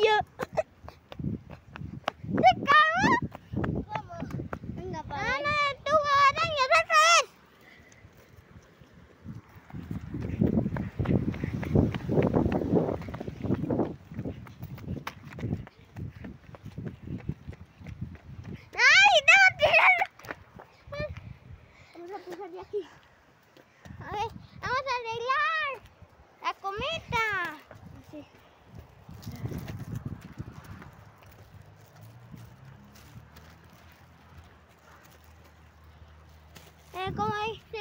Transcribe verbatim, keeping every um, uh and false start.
yo. ¡Se cagó! ¿Cómo? Venga, para ¡Ah, ver. no! ¡Tu araña! ¡Otra vez! ¡Ay! ¡Te va a tirar! Vamos a empezar de aquí. A ver, vamos a arreglar la cometa. Sí. Eh, ¿Cómo hay?